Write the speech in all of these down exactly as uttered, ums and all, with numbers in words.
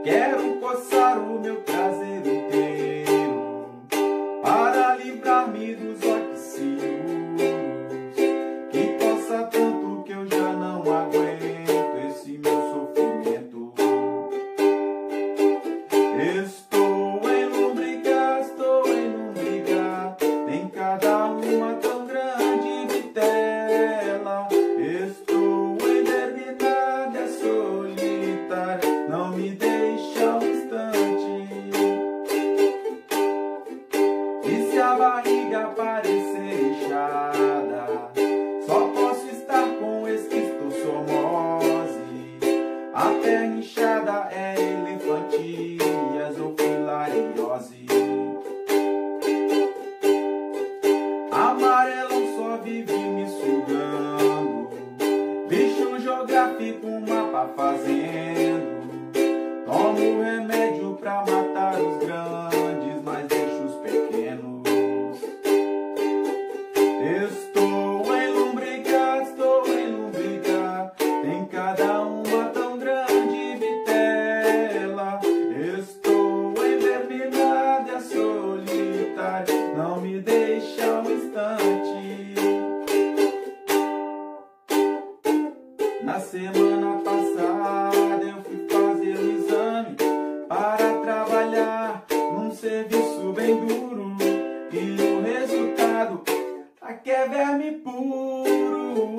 Quero coçar o meu traseiro inteiro para livrar-me dos olhos ciúmes, que coça tanto que eu já não aguento esse meu sofrimento. Estou em lombrigar, estou em lombrigar, tem cada uma tão grande vitela. Estou envenenada, solitária, não me deixa um instante. E se a barriga parecer inchada, só posso estar com esquistossomose. A perna inchada é elefantias ou filariose. Amarelão só vive me sugando, bicho geográfico, um mapa fazendo. Tomo remédio pra matar os grandes, mas deixo os pequenos. Estou em lombrigar, estou em lombrigar, tem cada uma tão grande vitela. Estou envenenada, solitária, não me deixa um instante. Na semana passada eu fui fazer um exame para trabalhar num serviço bem duro, e o resultado aqui é verme puro.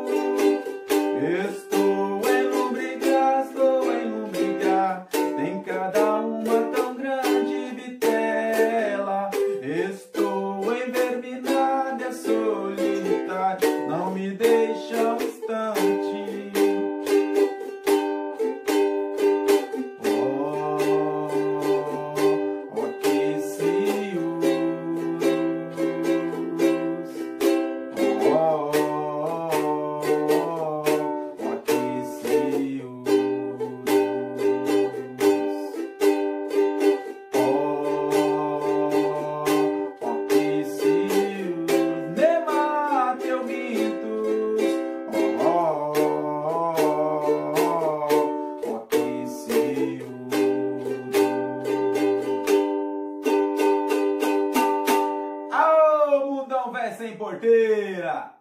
Estou em lombrigar, estou em lombrigar, tem cada uma tão grande vitela. Estou envenenada, solitária, não me deixa um instante. Mundão véi sem porteira!